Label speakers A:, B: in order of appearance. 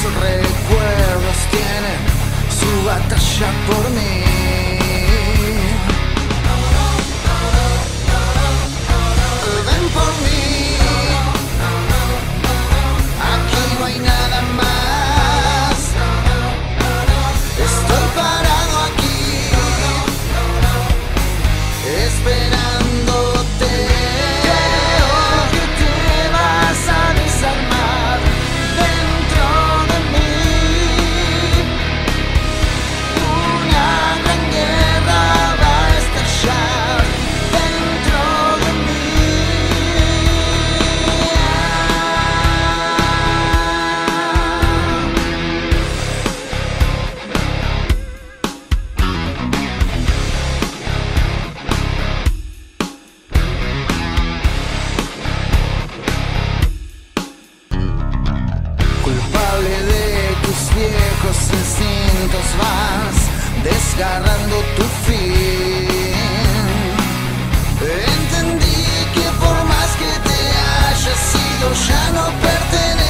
A: recuerdos tienen su batalla por mí. Ven por mí, aquí no hay nada más. Estoy parado aquí, esperándote. Creo que te vas a desarmar dentro de mí. Una gran guerra va a estallar dentro de mí. Culpable de tus viejos instintos, vas desgarrando tu fin. Entendí que por más que te hayas ido, ya no perteneces.